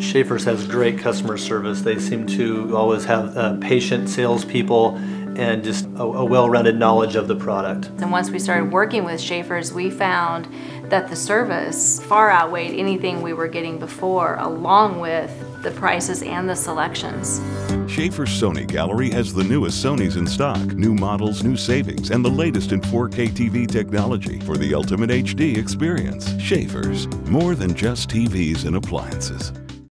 Schaefer's has great customer service. They seem to always have patient salespeople and just a well-rounded knowledge of the product. And once we started working with Schaefer's, we found that the service far outweighed anything we were getting before, along with the prices and the selections. Schaefer's Sony gallery has the newest Sonys in stock, new models, new savings, and the latest in 4K TV technology for the ultimate HD experience. Schaefer's, more than just TVs and appliances.